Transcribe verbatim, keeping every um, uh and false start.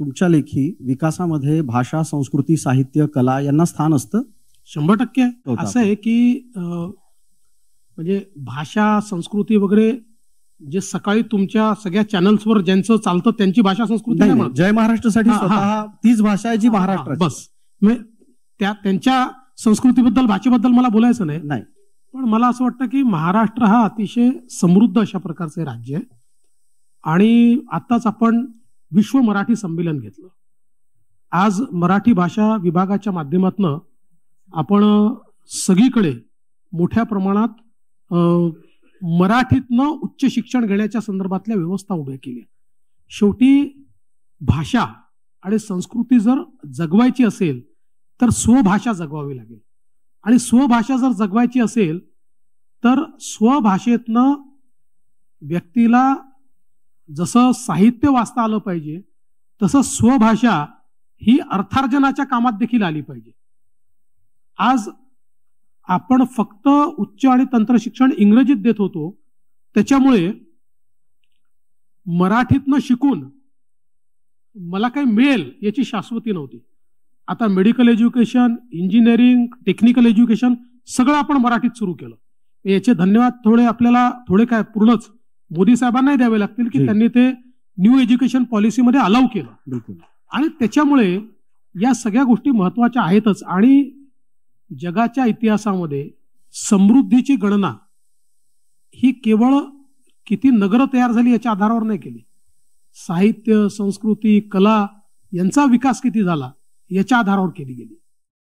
तुमच्या लेखी विकासामध्ये भाषा, संस्कृती, साहित्य, कला यांना स्थान असतं? शंभर टक्के असं आहे की म्हणजे भाषा, संस्कृती वगैरे जे सकाळी तुमच्या सगळ्या चॅनल्सवर ज्यांचं चालतं त्यांची भाषा, संस्कृती नाही म्हणत. जय महाराष्ट्रासाठी स्वतः तीच भाषा आहे जी महाराष्ट्र. बस त्या त्यांच्या संस्कृतीबद्दल, भाषेबद्दल मला बोलायचं नाही नाही पण मला असं वाटतं की महाराष्ट्र हा अतिशय समृद्ध अशा प्रकारचे राज्य आहे. आणि आताच आपण विश्व मराठी संमेलन घेतलं. आज मराठी भाषा विभागाच्या माध्यमातून आपण सगळीकडे मोठ्या प्रमाणात मराठीतनं उच्च शिक्षण घेण्याच्या संदर्भातल्या व्यवस्था उभ्या केल्या. शेवटी भाषा आणि संस्कृती जर जगवायची असेल तर स्वभाषा जगवावी लागेल. आणि स्वभाषा जर जगवायची असेल तर स्वभाषेतनं व्यक्तीला जसं साहित्य वाचता आलं पाहिजे तसं स्वभाषा ही अर्थार्जनाच्या कामात देखील आली पाहिजे. आज आपण फक्त उच्च आणि तंत्र शिक्षण इंग्रजीत देत होतो, त्याच्यामुळे मराठीतनं शिकून मला काही मिळेल याची शाश्वती नव्हती. आता medical education, engineering, technical education सगळं आपण मराठीत सुरू केलं. याचे धन्यवाद थोडे आपल्याला थोडे काय पूर्णच मोदी साहेबांनाही द्यावे लागतील की त्यांनी ते न्यू एज्युकेशन पॉलिसीमध्ये अलाउ केलं. आणि त्याच्यामुळे या सगळ्या गोष्टी महत्वाच्या आहेतच. आणि जगाच्या इतिहासामध्ये समृद्धीची गणना ही केवळ किती नगरं तयार झाली याच्या आधारावर नाही केली, साहित्य, संस्कृती, कला यांचा विकास किती झाला याच्या आधारावर केली गेली.